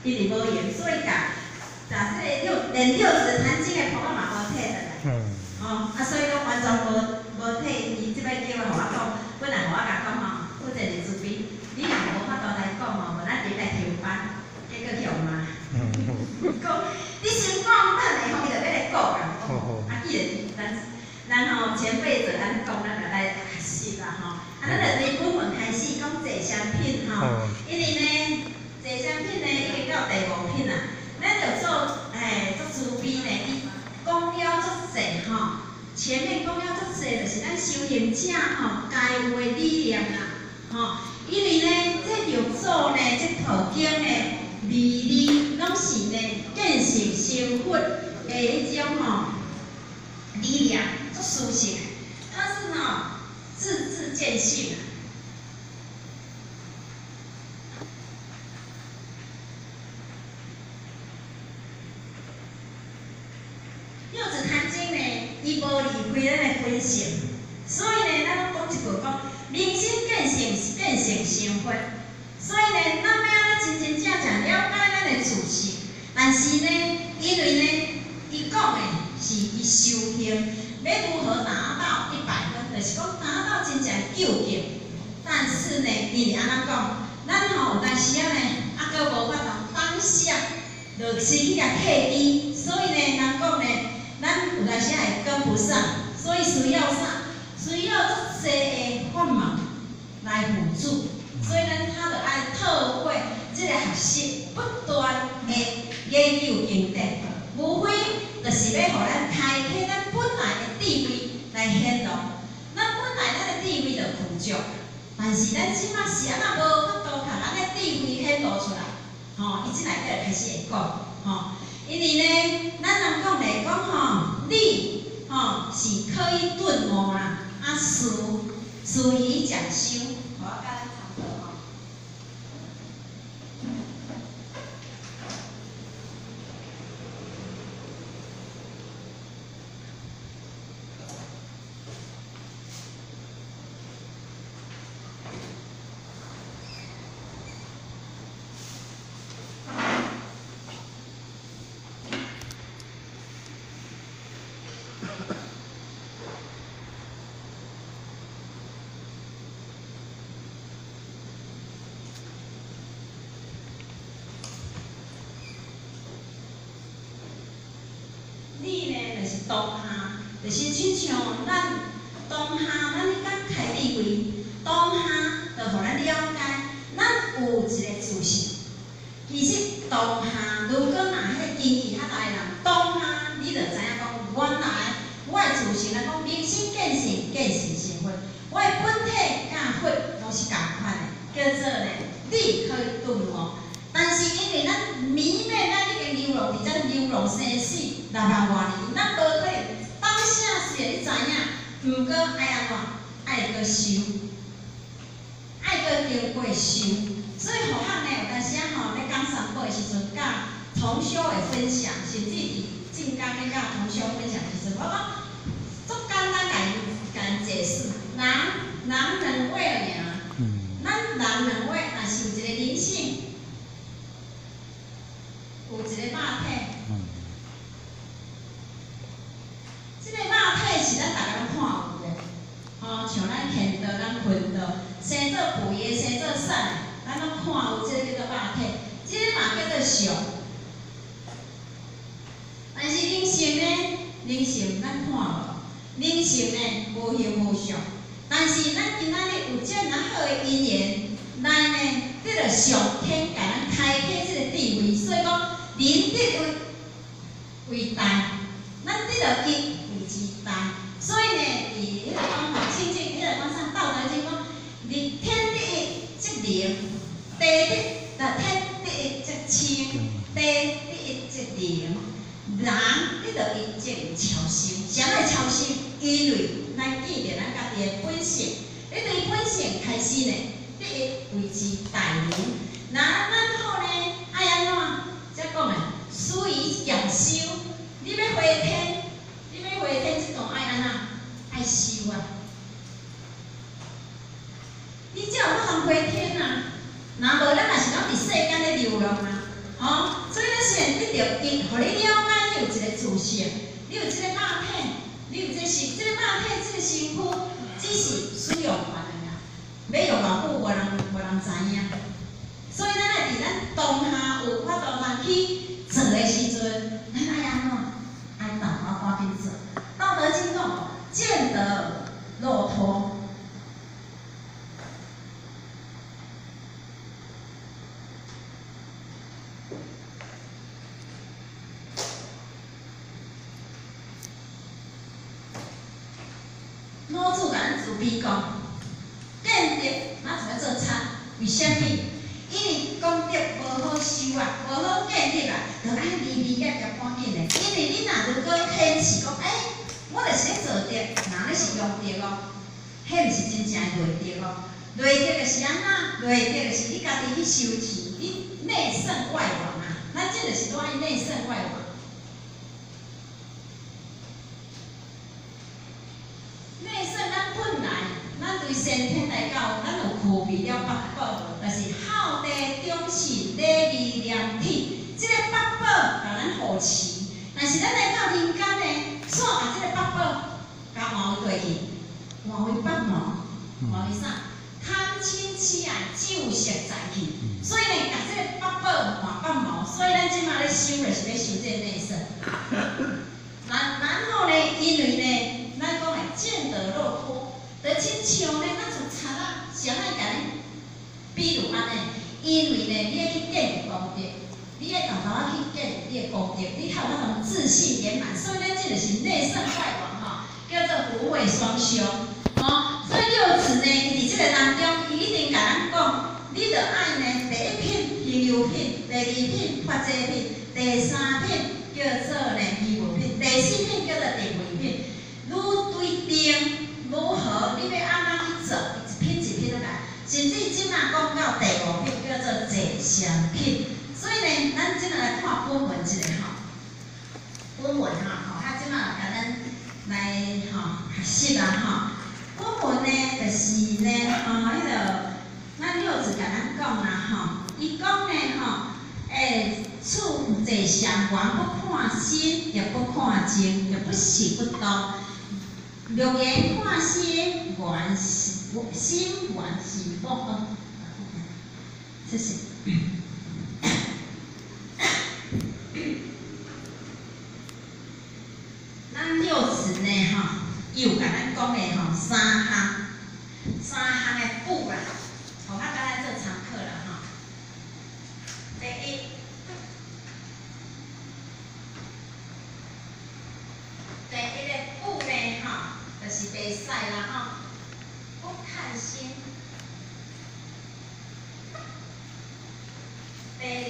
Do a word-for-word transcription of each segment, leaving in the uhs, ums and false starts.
伊直无用，所以甲甲即个六连六字坛经的谱仔嘛无摕倒来。嗯。哦，啊，所以讲完全无无摕伊即摆叫我互我讲，本来互我甲讲吼，负责日子比你若无法度来讲吼，无咱伫来抽班，结果去互骂。讲你先讲，等下吼伊就要来讲啊。啊，既然咱咱吼前辈做咱讲，咱就来学习啦吼。啊，咱就从本文开始讲济商品吼，因为呢，济商品呢已经到第五品啦，咱就做诶做慈悲呢，伊讲了足济吼。前面讲了足济，就是咱修行者吼该有诶理念啦，吼，因为呢，这六祖呢，这套经呢，字字拢是呢见性成佛诶迄种吼理念，足殊胜，它是吼字字见性啊。六字坛经呢，伊无离开咱的本性，所以呢，咱讲一句讲，明心见性是见性成佛。所以呢，咱要安怎真真正正了解咱的自性，但是呢，因为呢，伊讲的是伊修行要如何达到一百分，就是讲达到真正究竟。但是呢，伊是安怎讲？咱吼有当时啊呢，啊搁无法度当下，就失去了契机，所以呢，人讲呢。咱有当时也跟不上，所以需要啥？需要足济的法门来辅助。所以咱他就爱透过即个学习，不断的研究经典，无非就是要互咱开启咱本来的智慧来显露。咱本来咱的智慧就富足，但是咱即摆是安那无法度把咱的智慧显露出来。吼、哦，伊即内底就开始会讲，吼、哦。因为呢，咱人讲来讲吼，理吼是可以顿悟啦，啊事事以讲修，我甲咱差不多吼。当下就是亲像咱当下，咱咧讲开智慧，当下就互咱了解，咱有一个自信。其实当下，如果若迄经其他大人，当下你就知影讲，原来我的自信来讲，明心见性，见性成佛。我的本体甲佛拢是共款的，叫做呢，理可以顿悟。但是因为咱迷恋咱已经流浪伫咱流浪生死六万多年，咱无可能当下是会你知影，毋过爱安怎？爱个修，爱个经过修。所以互咱呢，有当时啊吼，咧讲三宝的时阵，甲同修的分享，甚至伫正讲咧甲同修分享的时阵，我讲足简单，甲伊甲伊解释，人人两位尔，咱人两位，若是有一个灵性。有一个肉体，嗯、这个肉体是咱大家拢看有的，吼、哦，像咱见到、咱闻到，生做肥的、生做瘦的，咱拢看有这个叫做肉体，这个嘛叫做相。但是灵性呢，灵性咱看无，灵性呢无形无相，但是咱今仔日有这么好的因缘，来呢，这个上天甲咱开启这个智慧，所以讲。人得为为大，咱得着义为之大，所以呢，伫迄个讲吼，清净迄个讲啥《道德经》讲，你天地一则灵，地得那天地一则清，地得一则灵，人得着一则超修，啥来超修？因为咱记着咱家己的本性，你对本性开始呢，得一为之大灵，那咱好呢，爱安怎？则讲诶，属于讲修，你要回天，你要回天，即种爱安怎？爱修啊！你才有法通回天啊！若无咱若是拢伫世间咧流浪啊，吼、哦， 着伊，互你了解，你有一个自信，你有即个肉体，你有这身，即个肉体，即个身躯，只是使用权的啦。要用偌久，无人无人知影。所以咱爱伫咱当下有法度通去做的时阵，咱爱安怎？爱斗啊，赶紧做。道德经讲，见得肉脱。老子甲咱自卑讲，见得咱就要做贼，为虾米？因为功德无好修啊，无好建立啊，就爱微微业业赶紧的。因为你若如果坚持讲，哎、欸，我就是咧做德，那你是用德哦，迄毋是真正的累德哦。累德就是安怎？累德就是你家己去修持，你内圣外王啊。咱这就是爱内圣外王。内圣咱本来，咱对先天来讲，咱有具备了八宝，就是好地忠信、礼义廉耻，即、这个八宝甲咱护持。但是咱来到人间呢，煞把即个八宝甲换为地去，换为八毛，换为啥？贪嗔痴爱、酒色财气。所以呢，甲即个八宝换八毛，所以咱即马咧修就是要修这个内圣。然然后呢，因为呢。咱讲诶，见得肉脱，就亲像呢，咱做贼仔，谁爱甲你？比如安尼，因为呢，你要去建立功德，你要常常去建立你诶功德，你才有那种自信圆满。所以咱这就是内圣外王吼，叫做虎尾双修。哦，所以六祖呢，伊伫即个当中，伊一定甲咱讲，你着爱呢，第一品行由品，第二品法济品，第三品叫做呢义务品，第四品叫做定位品。愈对定愈好，你要安怎去做，一品一品都来。甚至即马讲到第五品叫做坐禅品，所以呢，咱即马来看本文一下吼。本文哈吼，他即马甲咱来吼学习啦吼。本文呢，就是呢，吼迄个咱六字甲咱讲啦吼，伊讲呢吼，诶，处坐禅原不看心，也不看境，也不喜不动。六言看心，原是心原是梦。谢谢。咱六字呢，吼，又甲咱讲的吼三项，三项的补啦，互较甲咱做参考啦吼。第一。第一个不呢，哈，就是袂使啦，哈，不看心。第二，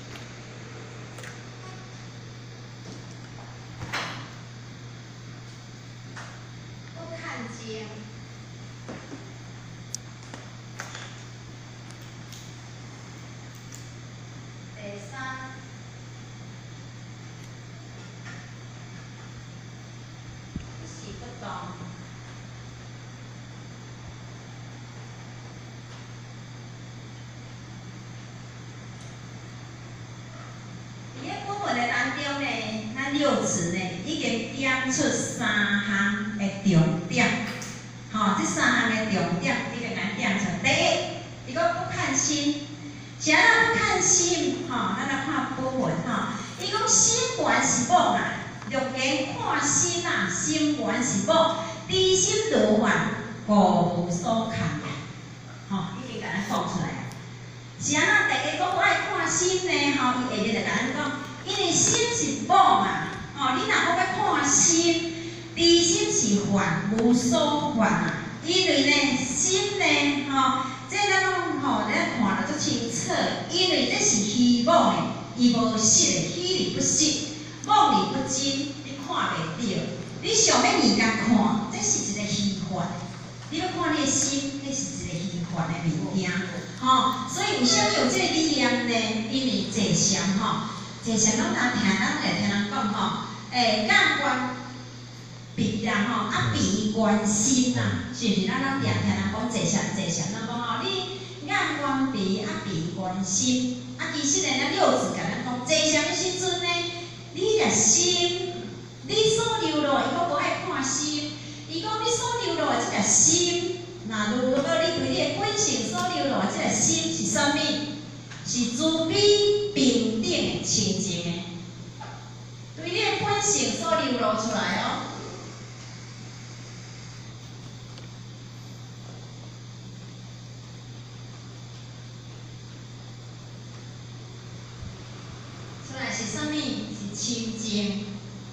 不看境。第三。不懂。伫咧本文的当中呢，咱六字呢已经点出三项的重点。吼、哦，这三项的重点已经咱点出。第一，伊讲不看心，是安怎不看心？吼、哦，咱来看本文吼，伊讲心原是梦啊。六言看心啊，心原是梦，知心如幻，故无所看也。吼、哦，已经甲咱讲出来啊。是安怎？大家讲我爱看心呢？吼、哦，伊下日就甲咱讲，因为心是梦啊。哦，你若讲要看心，知心是幻，无所幻啊。因为呢，心呢，吼、哦，这咱讲吼，咱看得足清楚，因为这是虚妄的，伊无实的，虚而不实。妄而不真，你看袂到。你想要人家看，这是一个虚幻。你要看你的心，这是一个虚幻的物件。吼、哦，所以为什么有这个力量呢？因为坐禅吼，坐禅拢当听，咱会听人讲吼，诶，眼观鼻啦吼，啊鼻观心啦，是毋是？咱拢定听人讲坐禅，坐禅，咱讲吼，你眼观鼻，啊鼻观心，啊其实呢，咱六字甲咱讲。 坐啥物时阵呢？你若心，你所流露，伊讲无爱看心。伊讲你所流露的即个心，那如果你对你的本性所流露的即个心是啥物？是慈悲平等的清净的，对你的本性所流露出来哦。出来是啥物？是清净。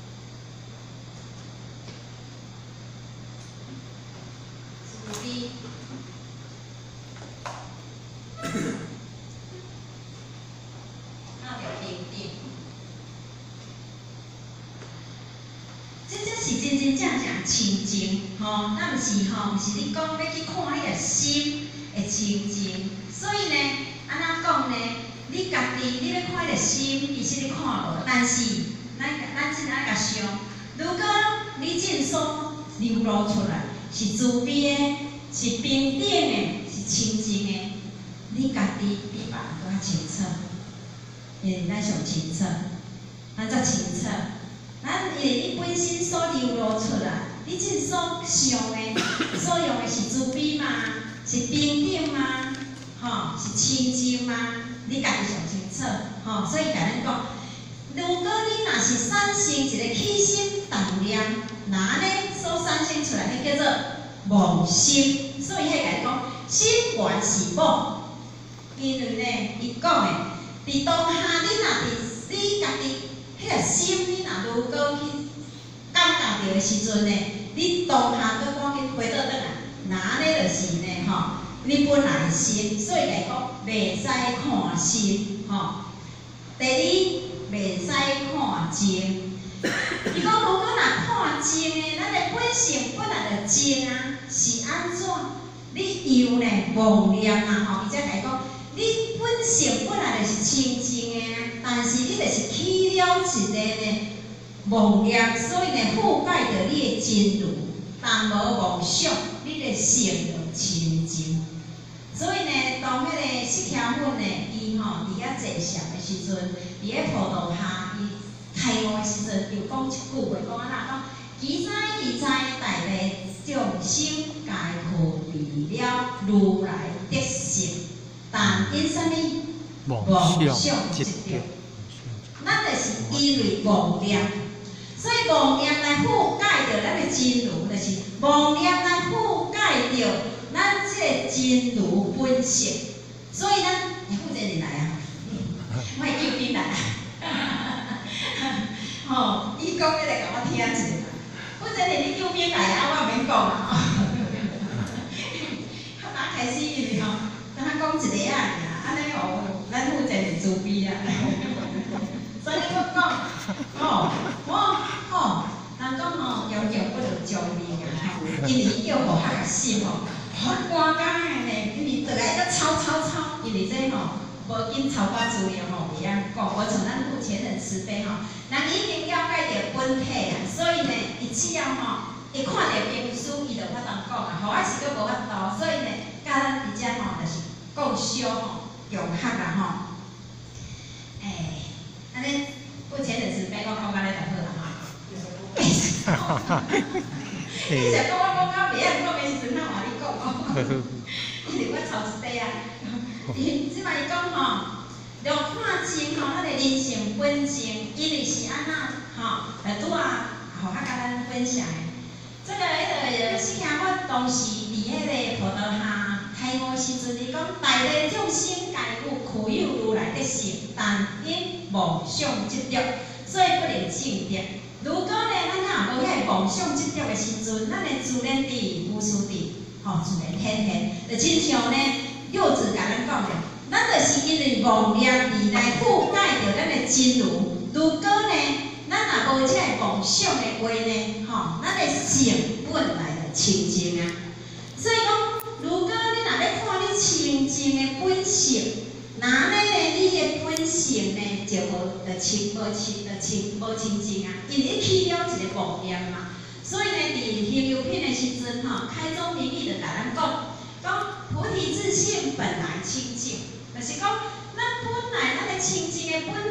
慈悲。真真正正清净，吼，咱毋是吼，毋是你讲要去看迄个心的清净，所以呢，安怎讲呢？你家己你要看迄个心，其实你看无，但是咱咱真爱甲想，如果你真所流露出来是慈悲的，是平等的，是清净的，你家己比别人搁较清楚，因为咱上清楚，咱则清楚。咱因为你本身所流露出来，你真所想的、所用的是慈悲吗？是平等吗？吼，是清净吗？你家己上清楚，吼，所以甲咱讲，如果你若是产生一个起心动念，那安尼所产生出来，迄叫做妄心。所以迄甲你讲，心原是妄，因为呢，伊讲的，伫当下你若伫你家己。迄个心，你若如果去感觉到的时阵呢，你当下搁赶紧回倒转来，那安尼就是呢吼，你本来的心，所以来讲袂使看心吼。第二，袂使看情。伊讲如果若看情的，咱的本性本来就情啊，是安怎？你又呢妄念啊吼，伊则来讲。你本性本来就是清净的，但是你就是起了一个呢妄念，所以呢覆盖着你的真如，但无妄想，你的性就清净。所以呢，当迄个释迦牟呢，伊吼伫遐坐禅的时阵，伫咧菩提下，伊开悟的时阵，就讲一句话，讲安怎讲？其哉其哉，大利众生皆可离了如来德性。但因啥物妄想执着，咱就是因为妄念，所以妄念来覆盖着咱的真如，就是妄念来覆盖着咱即个真如本性。所以咱，负责人来啊，我救兵来啊，吼，伊讲你来甲我听一下，负责人你救兵来啊，我免讲啊，较早开始因为吼。咱讲一个仔尔，安尼哦，咱负责是慈悲啊。所以我讲，吼，我吼，人讲吼，要求不着救命啊，吼，因为伊叫互学心吼，发寒甲的呢，因为倒来个抄抄抄，因为这吼，无紧抄我资料吼，袂晓讲，无像咱目前人慈悲吼，人已经了解着本体啊，所以呢，伊只要吼，伊看到兵书，伊就法当讲啊，互我是佫无法度，所以呢，甲咱伫遮吼，就是。共修吼，融合啦吼，哎，安尼目前的慈悲，我讲安尼就好啦哈。你想讲我讲到袂晓讲的时阵，哪话你讲哦？因为我抄一块啊，伊即摆伊讲吼，要看清吼，咱的人性本性，因为是安那吼，来拄啊，互较甲咱分享的。这个迄个释迦牟当时伫迄个菩提下。开悟时阵，伊讲大利众生皆有具有如来德性，但因妄想执着，所以不能证得。如果呢，咱若无遐个妄想执着的时阵，咱的自然地、无私地，吼，自然天天，就亲像呢，柚子甲咱讲的，咱就是因为妄念而来覆盖着咱的真如。如果呢，咱若无这个妄想的话呢，吼，咱的性本来就清净啊。所以讲，如果你若要看你清净的本性，那安尼呢，你的本性呢就无就清无清就清无清净啊，因为你起了一个妄念嘛。所以呢，伫行有品的时阵吼，开宗明义就甲咱讲，讲菩提自性本来清净，就是讲咱本来咱的清净的本体就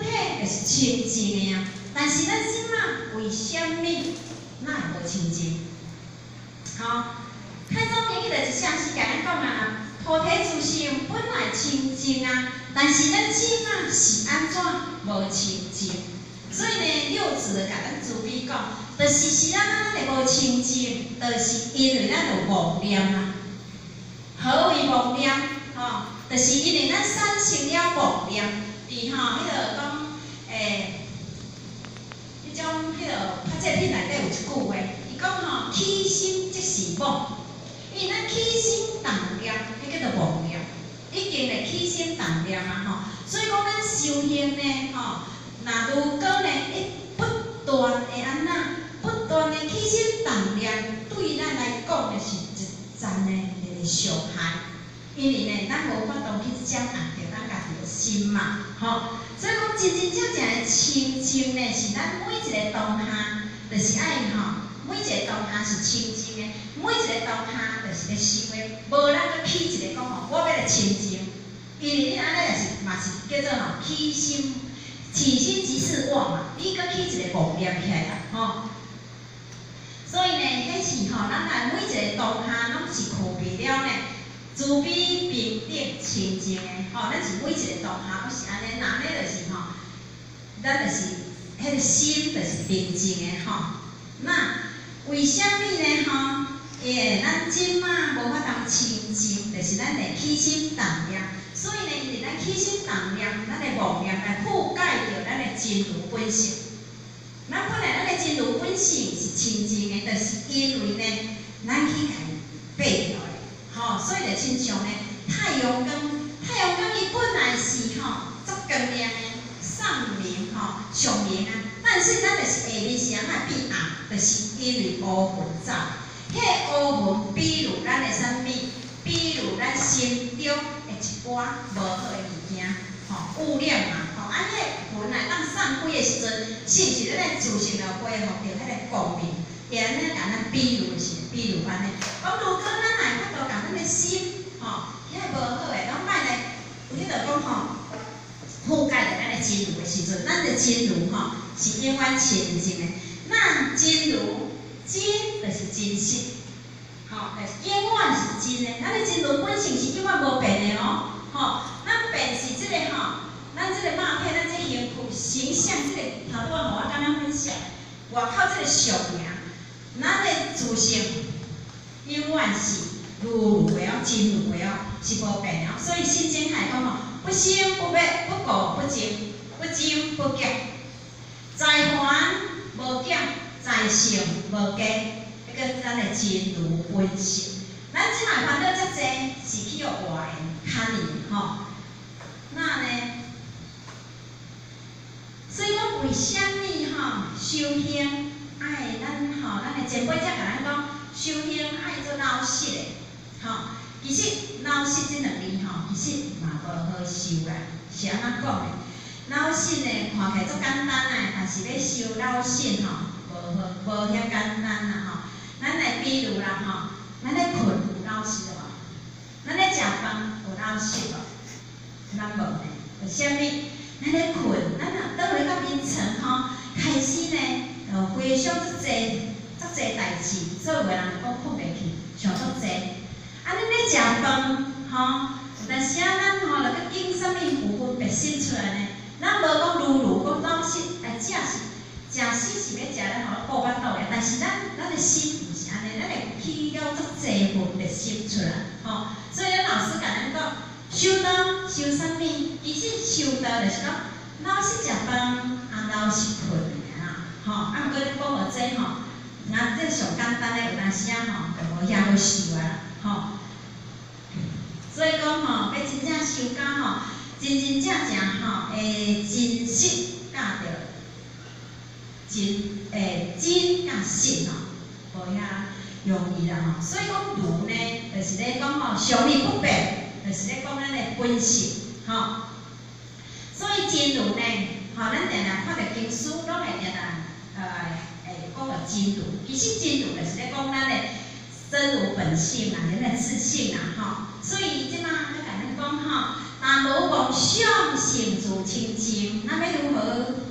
就是清净的啊。但是咱即马为什么咱会无清净？吼、哦，太祖明伊就一项是甲咱讲啊，菩提自性本来清净啊，但是咱即马是安怎无清净？所以呢，六祖就甲咱慈悲讲，就是是咱咱会无清净，就是因为咱有妄念啊。何为妄念？吼、哦，就是因为咱产生了妄念，伫吼迄个讲诶，迄种迄个拍册品内底有一句话，伊讲吼，起心即是妄，因为咱起心动念，迄叫做妄念，已经咧起心动念啊吼，所以讲咱修行呢，吼。那如果呢，一不断的安那，不断的起心动念，对咱来讲就是一层的一个伤害，因为呢，咱无法度去掌握着咱家己的心嘛，吼。所以讲真真正正的清净呢，是咱每一个当下，就是爱吼，每一个当下是清净的，每一个当下就是咧想的，无咱去起一个讲吼，我要来清净，因为你安尼就是嘛是叫做吼起心。起心即是妄嘛，你搁起一个妄念起来啦，吼。所以呢，迄是吼，咱来每一个当下拢是具备了呢，慈悲平等清净的，吼，咱是每一个当下都是安尼，那呢就是吼，咱就是迄个心就是平静的吼。那为什么呢？吼，诶，咱即马无法当清净，就是咱的起心动念。所以呢，因为咱起心动念，咱的妄念来覆盖着咱的真如本性。咱本来咱的真如本性是清净的，就是因为呢，咱去甲伊背落来，吼、哦，所以就亲像呢，太阳光，太阳光伊本来是吼足光亮的，上明吼上明啊，但是咱就是下面是安怎变暗，就是因为乌云走。迄个乌云，比如咱的啥物，比如咱心中。一寡无好的物件，吼污染嘛，吼，啊，迄个云来当送开的时阵，是毋是咱来自身就恢复着迄个光明？也安尼甲咱比如是，比如安尼，讲如果咱来法度甲咱的心，吼，遐无好的，咱莫来，有迄个讲吼，覆盖着咱的真如的时阵，咱的真如吼是永远清净的。那真如，真就是真实。吼，永远是真的，咱的真如本性是永远无变的哦。吼，咱变是即个吼，咱即个肉体，咱即形形象，即个头拄仔互我刚刚分享，外口即个相名，咱的自性永远是如如的哦，真如的哦，是无变的哦。所以心经来讲吼，不生不灭，不垢不净，不增不减，在凡无减，在性无加。跟咱的真如本性，咱即卖烦恼遮济，是去互外缘牵连吼。那呢，所以讲为虾米吼修行爱咱吼，咱的前辈才甲咱讲，修行爱做老实的吼。其实老实即两字吼，其实嘛无好修啦，是安怎讲的？老实呢，看起来足简单啊，但是要修老实吼，无好无遐简单啦吼。咱来比如啦吼，咱咧困有老实无？咱咧食饭有老实无？咱无呢。为虾米？咱咧困，咱若倒来到眠床吼，开始呢，呃，回想足济、足济代志，所以有个人就讲困袂去，想足济。啊，恁咧食饭吼，有当时啊，咱吼，若个经啥物有分别心出来呢？咱无讲如如讲老实，来食是食死是要食咱吼顾巴肚的，但是咱咱的心。安尼，咱会起了足济分别心出来，吼。所以咱老师甲咱讲，修道修啥物？其实修道就是讲，老实食饭，啊老实困尔啦，吼。啊，毋过你讲无这吼，那这上简单的有当时啊吼，就无遐好修啊，吼。所以讲吼，要真正修到吼，真真正正吼，诶，真实甲着真诶真甲实吼。无遐容易啦吼，所以讲如呢，就是咧讲吼，常理不变，就是咧讲咱的本性吼。所以真如呢，吼，咱定定看着经书，拢会定定呃诶讲着真如。其实真如就是咧讲咱的真如本性啦，咱的自性啦吼。所以即马要甲咱讲吼，但无妄想性自清净，咱要如何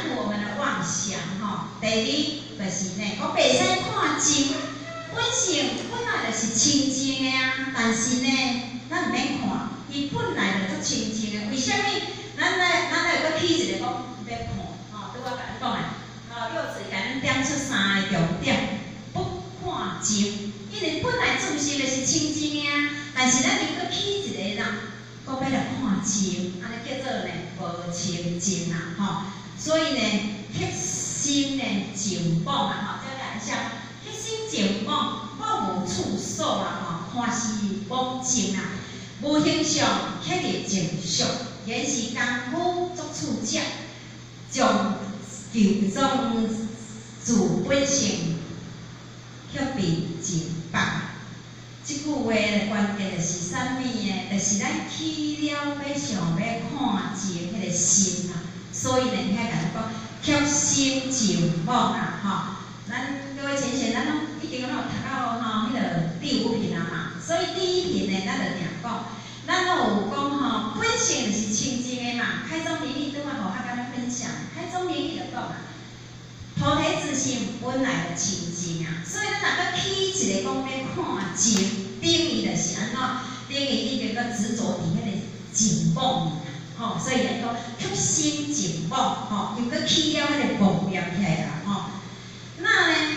降我们的妄想吼。第二就是呢，我袂使看净，本性本来就是清净的啊，但是呢，咱毋免看，伊本来就足清净的。为什么？咱来咱来搁起一个讲要看吼，拄我甲你讲的，吼，柚子甲咱点出三个重点，不看净，因为本来自性就是清净的啊，但是咱又搁起一个人。 我要来看净，安尼叫做呢无清净啦，吼。所以呢，黑心呢净妄啊，吼，再来一下，黑心净妄，我无处所啦，吼，看是妄净啊，无形象，刻入净相，原是功夫作处者，将求中自本性，却被净放。 即句话的关键就是啥物呢？就是咱起了要想要看净迄个心啊，所以呢，遐甲咱讲刻心净妄啊，吼。咱各位先生，咱拢已经拢有读到吼迄个第五品啊嘛，所以第一品呢，咱就定讲，咱拢有讲吼，本性就是清净的嘛。开宗明义，拄仔互较甲咱分享，开宗明义就讲啊。 菩提自性本来就清净啊，所以咱若要起一个讲要看净，等于就是安怎？等于已经个执着伫迄个净妄里吼，所以来讲刻心净妄吼，又搁起了迄个妄念起来啦吼。那呢，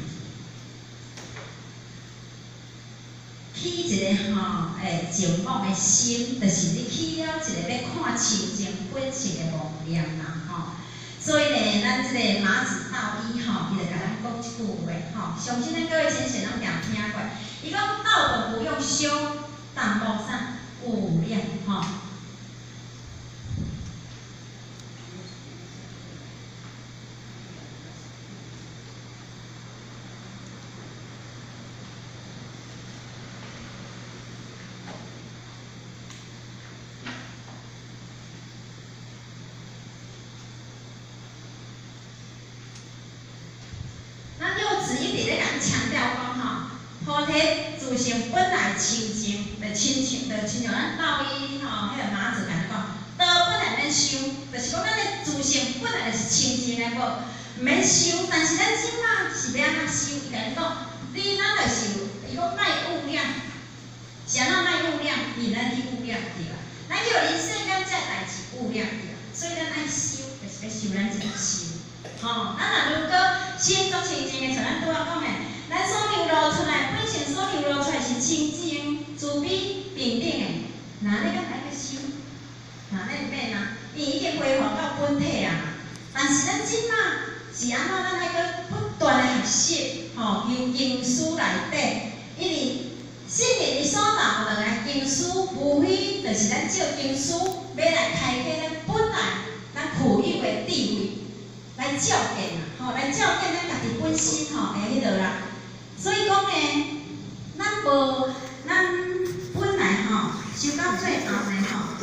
起一个吼诶净妄的心，就是你起了一个要看清净本性的妄念啦吼。 所以呢，咱即个马子道一吼，伊就甲咱讲一句话吼，相信咱各位先生拢定听过。伊讲道本不用修，但无啥无量吼。强调讲吼，菩提自性本来清净，就亲像，就亲像咱道医吼，迄个马子甲咱讲，道本来免修，就是讲咱的自性本来就是清净的，无毋免修。但是咱即摆是要安怎修？伊甲咱讲，你咱就是伊讲卖物量，是安怎卖物量？伊咱去物量对啦。咱叫人世间这代志物量对啦，所以咱爱修，就是要修咱自己修。 吼，咱若如果心足清净的，像咱拄仔讲的，咱所流露出来，本性所流露出来是清净、慈悲、平等的，那你敢来去修？那你毋免啊，伊已经恢复到本体啊。但是咱即摆是安怎？咱爱搁不断的学习，吼，由因书内底，因为信任伊所导落来因书，无非就是咱借因书要来开启咱本来咱具有的智慧。 来照见啦，吼，来照见咱家己本身吼的迄落啦。所以讲呢，咱无咱本来吼修到最后呢吼，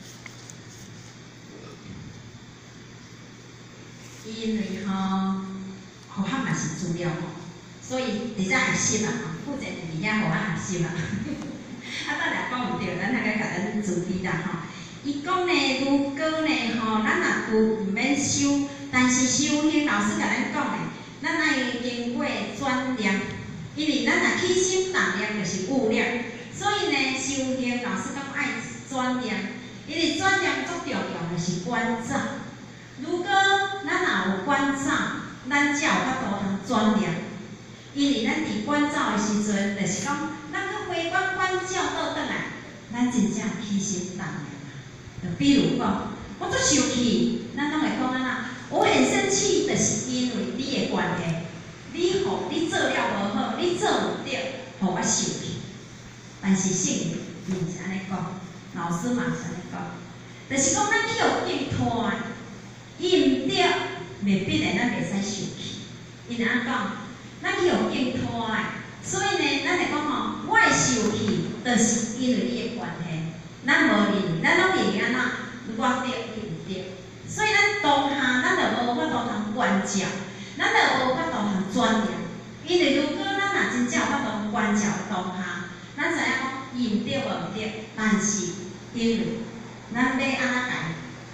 因为吼互学嘛是资料吼，所以伫遮学习啦，负责伫遐互咱学习啦。啊，等下讲毋对，咱大家甲咱注意啦吼。伊讲呢，如果呢吼，咱若有毋免修。 但是修行老师甲咱讲的，咱爱经过转念，因为咱若起心动念就是物量，所以呢，修行老师讲爱转念，因为转念最重要的是关照。如果咱若有关照，咱才有法度通转念。因为咱伫关照的时阵，就是讲，咱去回观关照倒转来，咱真正起心动念啦。就比如讲，我做生气，咱拢会讲安那。 我很生气，就是因为你的关系，你互你做了无好，你做唔对，互我生气。但是圣人伊毋是安尼讲，老师嘛是安尼讲，就是讲咱去互应拖，伊唔对，未必的咱袂使生气。因安讲，咱去互应拖，所以呢，咱会讲吼，我会生气，就是因为你的关系，咱无认为，咱拢认为安怎，我对，伊唔对。 所以咱当下咱就无法度通关照，咱就无法度通转念。因为如果咱若真正有法度关照当下，咱知影讲伊毋对无毋对，但是因为咱要安怎改，有迄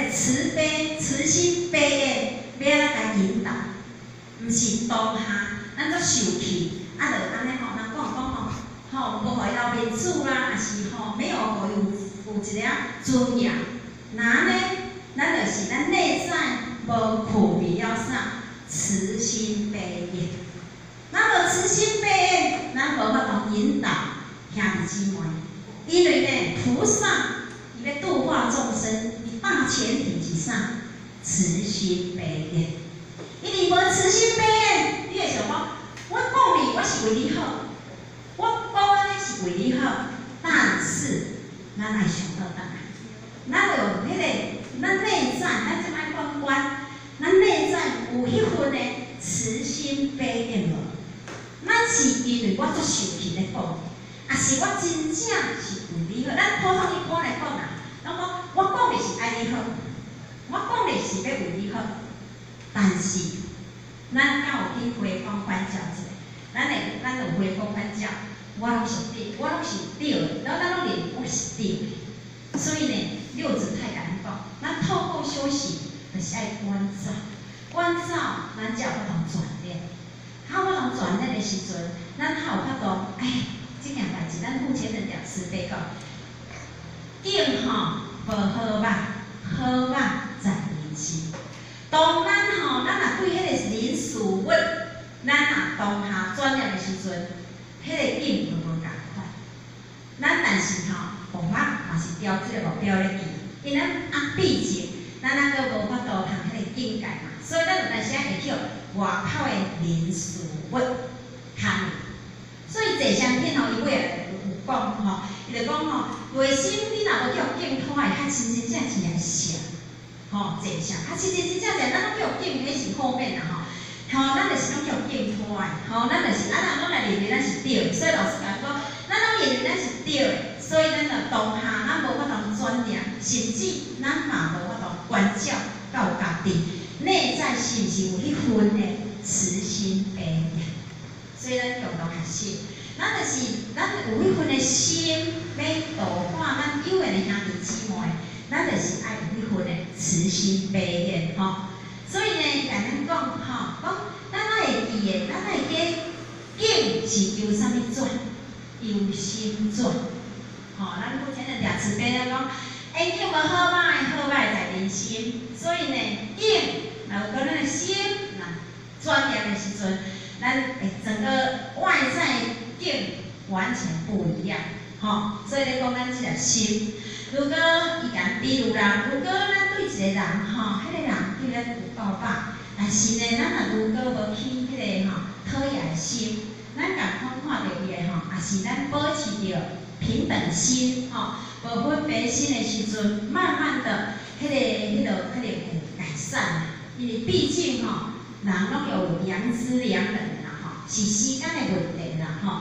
个慈悲、慈心悲的，要安怎甲引导，毋是当下咱则受气，啊，就安尼吼，人讲讲吼，吼无互伊留面子啦，也是吼没有互伊有有一个尊严，那安尼，咱就是咱内在无具备了啥慈心悲愿，咱无慈心悲愿，咱无法度引导兄弟姊妹，因为呢，菩萨伊要度化众生，伊大前提是啥？慈心悲愿。因为无慈心悲愿，你会想讲，我讲你我是为你好，我讲安尼是为你好，但是咱爱想到当然，咱就迄个咱内在，咱即摆关关，咱内在有迄份的慈心悲愿无？咱是因为我足受气咧讲，也是我真正是为你好。咱普通一般来讲啊，咱讲我讲的是爱你好，我讲的是要为你好。但是，咱敢有去回光返照者？咱会，咱有回光返照，我拢是对，我拢是对的，然后咱拢认为我是对的。所以呢，六祖太敢讲，咱透过修行，就是爱关照，关照咱才有法通转念。较有法通转念的时阵，咱较有法度，哎，这件代志，咱目前的讲慈悲讲，境吼无好歹，好歹在人心。当咱吼，咱若对迄个人事物，咱若当下转念的时阵，迄、那个境就无共款。咱但是吼，佛法嘛是朝即个目标咧行，因咱啊毕竟，咱咱阁无法度通迄个境界嘛，所以咱有当时啊会叫外口的人事物牵。所以坐相片吼，伊尾也有讲吼，伊就讲吼，内心你若无叫境拖的，较真真正正来想。吼，坐相，啊，真真真正正，咱拢叫敬，迄是后面啦吼。吼，咱就是拢叫敬拖的，吼，咱就是啊，人拢来认为咱是对的，所以老师讲讲，咱拢认为咱是对的，所以咱就当下咱无法通转念，甚至咱嘛无法通关照到家己内在是毋是有迄份的慈心悲愿。所以咱共同学习，咱就是咱有迄份的心，要度化咱有缘的兄弟姊妹。咱就是爱有迄份的慈心悲愿吼，所以呢，甲咱讲吼，讲咱哪会记的，咱哪会记境是由啥物转？由心转。吼，咱目前的聊慈悲咧讲，哎，境无好歹，好歹在人心。所以呢，境若有咱的心若转念的时阵，咱会整个外在境完全不一样。吼，所以咧讲咱即个心。如果伊讲，比如啦，如果咱对一个人吼，迄、那个人对咱有够歹，但是呢，咱若如果无起迄个吼讨厌的心，咱共款看到伊个吼，也是咱保持着平等心吼，无分别心的时阵，慢慢的迄、那个、迄、那个、迄、那个改善。因为毕竟吼，人拢有良知良能啦吼，是时间的问题啦吼。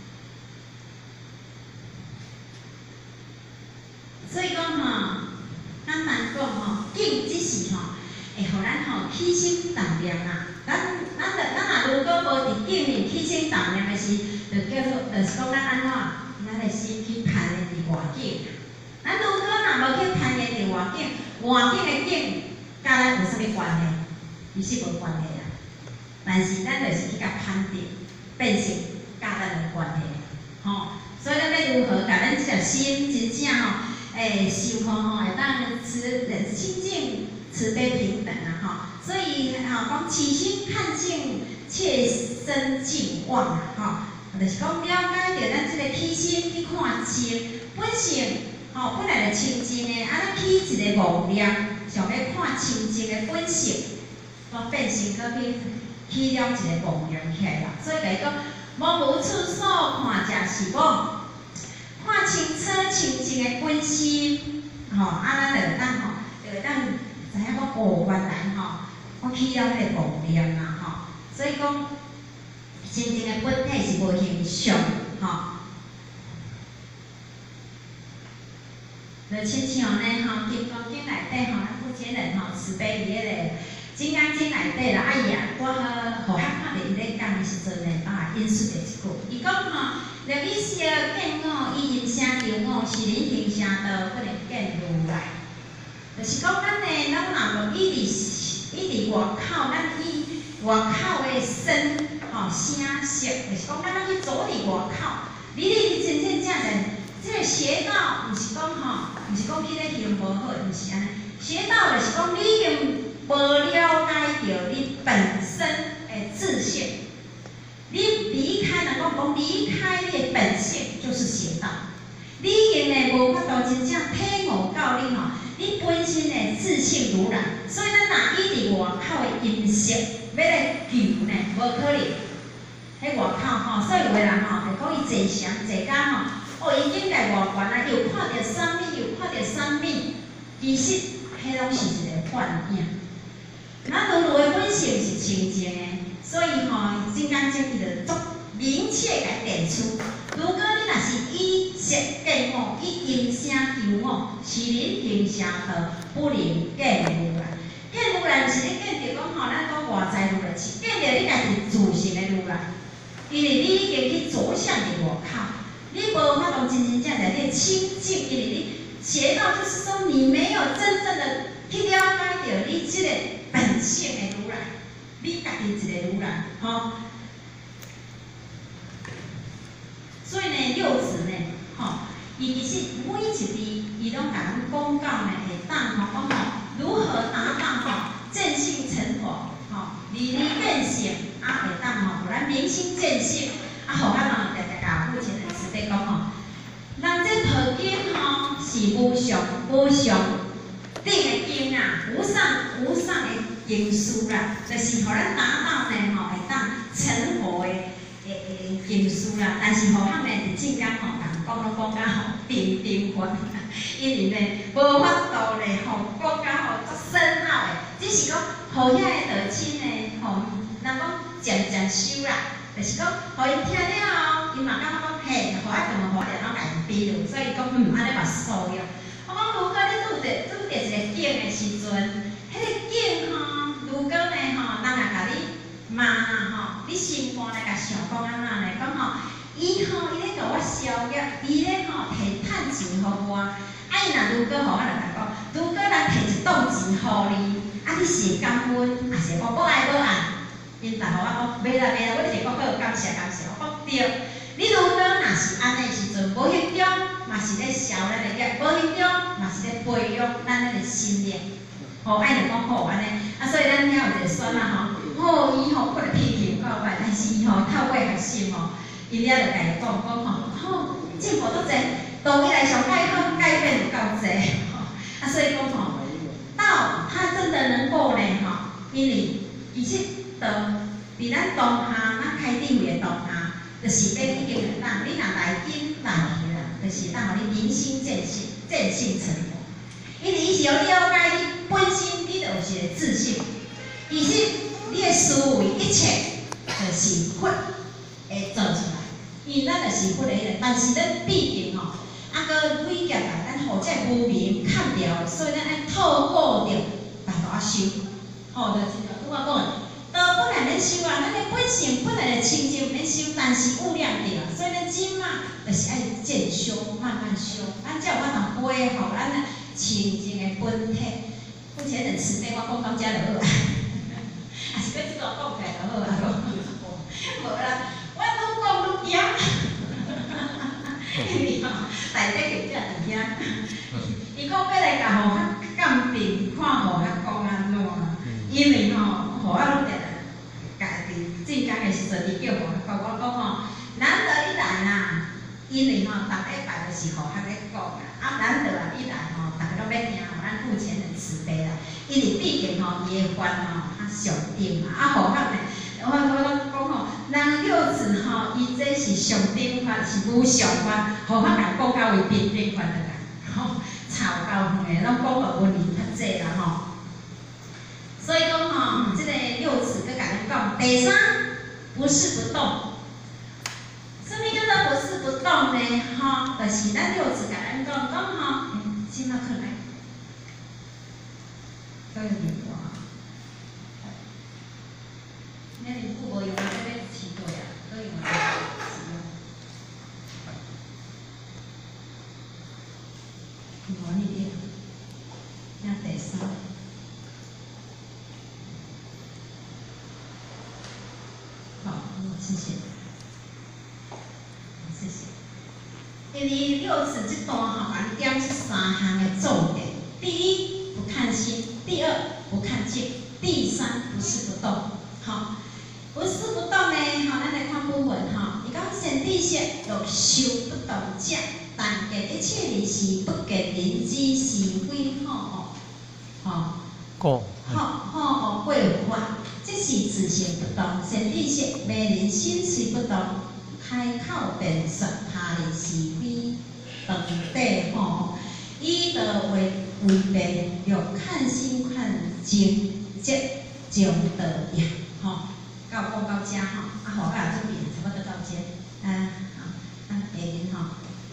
所以讲吼，咱难讲吼，境只是吼，会互咱吼起心动念啦。咱咱着咱若如果无伫境里起心动念的时，就叫做就是讲咱安怎，咱的心去攀恋伫外境。咱如果若无去攀恋伫外境，外境的境甲咱有啥物关系？伊是无关系啦。但是咱就是去甲攀恋，变成甲咱有关系。吼，所以咱要如何甲咱即个心真正吼？诶，修好吼，会当慈清净、慈悲平等啊吼，所以吼讲起心看境，切身净妄啊吼，就是讲了解着咱即个起心去看清，本性吼本来就清净的，啊咱起一个妄念，想要看清净的本性，都变成搁去起了一个妄念起来啦，所以甲伊讲，无无处所看，正是妄。看清楚清净的本心，吼，啊，咱就会当吼，就会当知影讲哦，原来吼，我起了迄个妄念啦，吼，所以讲真正的本体是无形象，吼。就亲像呢，吼，《金刚经》内底吼，咱福建人吼，慈悲伊迄个《金刚经》内底啦，哎呀，我好互遐看着伊咧讲的时阵呢，啊，引述着一句，伊讲吼。着以色见我，以人声求我，是人行啥道，不能见如来。 就是讲咱呢，咱若无一直一直外口，咱以外口的声吼声色，就是讲咱要去走伫外口，你你真正正正，这个邪道，毋是讲吼，毋是讲你咧行无好，毋是安尼。邪道就是讲你已经无了解到你本身的自性，你离开，人讲讲离开你的本性就是邪道。你已经呢无法度真正体悟到你吼，你本身的自性如然。所以咱若一直外口的音色要来求呢，无可能。喺外口吼，所以有个人吼会讲伊坐禅坐甲吼，哦，伊境界外悬啊，又看到啥物，又看到啥物，其实迄拢是一个幻影。咱如如的本性是清净的，所以吼，真干净伊就足明确甲点出。如果你若是以色见我，以音声求我，是人行邪道，不能见如来。见如来就是你见着讲吼，咱讲外在如来，是见着你家己自性的如来。因为你已经去走向伫外口，你无法度真真正正你清净，因为你邪道就是说你没有真正的去了解到你这个本性的如来，你家己一个如来，吼。所以呢，六子呢，吼，伊其实每一字伊拢甲咱讲到呢，会当吼讲吼如何达到吼正性成佛，吼，离离变性。啊，会当吼，互咱明心见性，啊，互咱人常常甲父亲的慈悲讲吼，咱这套经吼是无上无上顶的经啊，无上无上的经书啦，就是互咱达到呢吼，会当成佛的的的经书啦。但是互咱呢，伫正间吼，人讲拢讲甲吼平平凡，因为呢无法度呢吼讲甲吼足深奥的，只是讲互遐个道亲呢吼，人讲。渐渐修啦，就是讲，互伊听了后，伊嘛感觉讲，嘿，互爱怎么互了，咱家己比如，所以讲，嗯，安尼嘛受用。我讲，如果你拄着拄着一个境的时阵，迄个境吼，如果呢吼，人也甲你骂啦吼，你心肝来甲想讲安怎呢？讲吼，伊吼，伊咧甲我消业，伊咧吼摕趁钱互我，啊，伊若如果吼，我就甲讲，如果咱摕一档钱互你，啊，你是感恩，还是讲无爱无爱？因逐互我讲，袂啦袂啦，我直讲好，感谢感谢。我讲对，你如果若是安尼时阵，无迄种嘛是咧消咱的业，无迄种嘛是咧培养咱咱的心灵。吼，爱就讲好安尼，啊，所以咱遐有一个孙啊吼，吼伊吼可能脾气有够歹，但是伊吼透过学习吼，因遐就甲伊讲讲吼，吼进步足济，到以来上改好，改变有够济。吼，啊，所以讲吼，道它真的能够呢吼，因为而且。当伫咱当下，咱开智慧的当下，就是要已经会当，你若来紧来去啦，就是当互你明心见性，见性成佛。因为伊是要了解你本身，你就是个自性，而且你的思维一切就是佛会做出来。因为咱就是佛的迄个，但是咱毕竟吼，啊个伟业来，咱互这无明砍掉，所以咱爱透过着大大修，吼，就是拄我讲的。道本来免修啊，咱的本性本来就清净，免修，但是污染着，所以咱即马就是爱渐修，慢慢修，咱才有法通恢复咱的清净的本体。目前的慈悲，我讲到遮就好啊，还是要即个讲起来就好啊，无啦，我愈讲愈惊，因为吼，内底有遮物件，伊讲要来甲吼较鉴定，看吼较讲安怎，因为吼。互我拢定家己正经的时阵，伊叫我甲我讲吼，难得你来啦，因为吼，逐礼拜就是互学咧讲啦，啊难得啊你来吼，逐个拢要听吼咱父亲的慈悲啦，因为毕竟吼伊的烦恼较上顶嘛，啊互学咧，我我讲吼，人六子吼，伊这是上顶法，是无上法，互学甲讲到为平顶法的啦，吼，吵到远的，拢讲到问题较济啦吼。所以讲吼，这个六子佮咱讲，第三不是不动。什么叫做不是不动呢？吼，就是咱六子佮咱讲讲吼，即马可来，都有电话。那你不无用，这边起对啊，都用来使用。我那边，那得。 谢谢，谢谢。因为六字这段吼，俺点这三项的重点：第一，不看心；第二，不看境；第三，不是不动。好，不是不动呢，吼，咱来看部分吼。伊讲先地色，欲修不动者，但见一切理是不见人之是非好恶，吼。好，好恶过法，即是自性不动。先地色，昧人心随不动，开口便说他人是非，当地吼。以道为为辩，欲看心看境，即将得也。吼，到讲到遮吼，啊，好，我也准备差不多到遮。啊，好，啊，下面吼。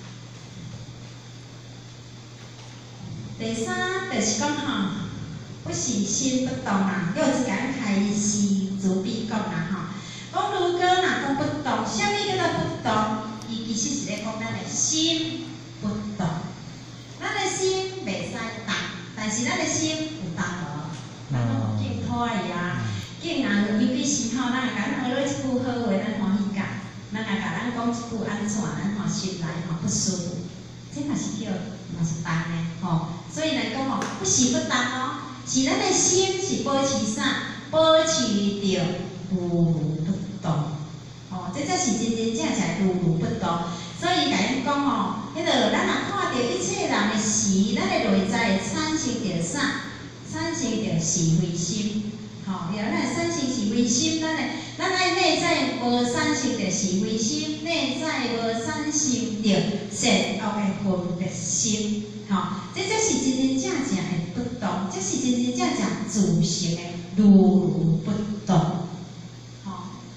第三就是讲吼。不是心不动啊，又是讲开始自闭讲啦吼。讲如果若讲不动，啥物叫做不动？伊其实是咧讲咱的心不动。咱的心袂使动，但是咱的心有动无？咱讲敬托伊啊，敬人有几时吼，咱会甲咱学落一句好话，咱欢喜甲，咱也甲咱讲一句安怎，咱吼心内吼不舒服，这嘛是叫嘛是动的吼。所以来讲吼，不是不动哦。是咱的心是保持啥？保持着如如不动，哦，这才是真真正正如如不动。所以甲因讲哦，迄个咱若看到一切人的时，咱的内在会产生着啥？产生着是非心，吼、哦，然后咱产生是非心，咱的咱的内在无产生着是非心，内在无产生着善恶的分别心。吼、哦，这才是真真正正的不动，这是真真正正自性的如如不动。吼、哦，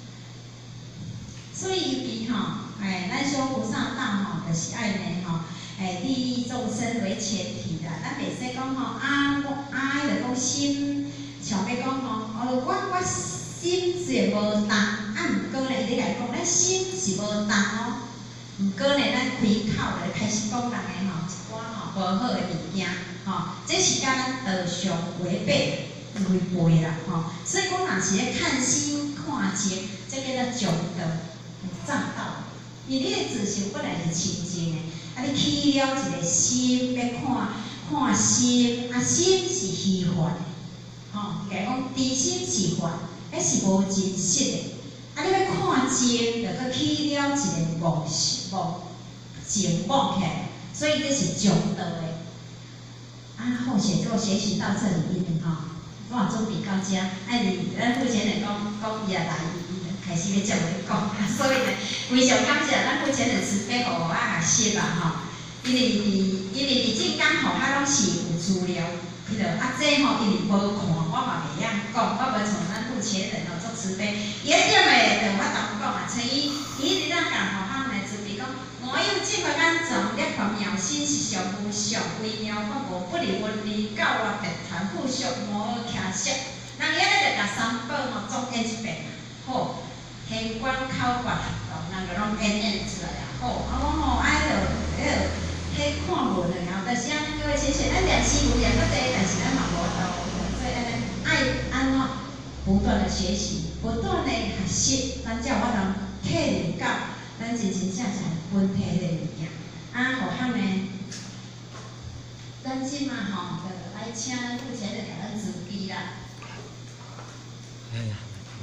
所以尤其吼，哎，咱修菩萨道吼，就是爱呢吼，哎，利益众生为前提啦。咱袂使讲吼，啊，我啊，就讲心，像要讲吼，哦，我我心是无动，啊，毋过呢，伊咧来讲，咱心是无动哦。毋过呢，咱开口来开始讲人的吼一寡吼无好的物件，吼，这是甲咱道上违背违背啦，吼。所以讲，若是咧看心看境，这叫做正道、正道。因为你的自性本来是清净的，啊，你起了一个心要看看心，啊，心是虚幻的，吼。伊甲讲，知心是幻，迄是无真实的。啊！你要看境，就搁起了一个妄妄境妄起来，所以这是正道的。啊，好，写就学习到这里面哈，我也准备到遮。哎，你咱目前来讲，讲伊也来，开始要接我讲，所以呢，非常感谢咱目前的慈悲互我啊识啦吼。因为伫因为伫正讲吼，啊拢是有资料，迄个啊这吼因为无看，我嘛袂晓讲，我无从咱目前人吼做慈悲。伊一点诶，就我同讲啊，像伊伊伫咱讲吼，咱来准备讲，我有这么眼藏，一颗妙心是上无上微妙法无不离文理，教我别谈复述，无徛色。那伊安尼就甲三宝吼总演一遍，好，天官口法，人就拢演演出来啊，好，啊我吼爱着迄个去看文的，然后但是安尼各位先生，咱念诗文念得多，但是咱嘛无道，所以安尼爱安怎？不断的学习，不断的学习，咱才有法通体认到咱真真正正本体迄个物件。啊，互咱呢，咱即马吼，就来请咱目前就甲咱自闭啦。哎呀，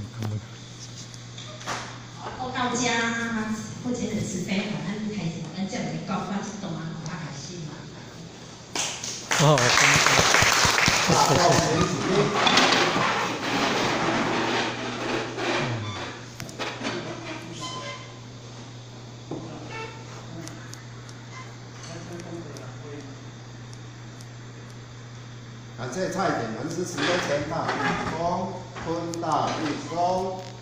我到遮，目前就慈悲，互咱开始，咱接来讲，我即段啊，我开始嘛。哦，谢谢。 感谢蔡点文师慈悲前大义松，坤大义松。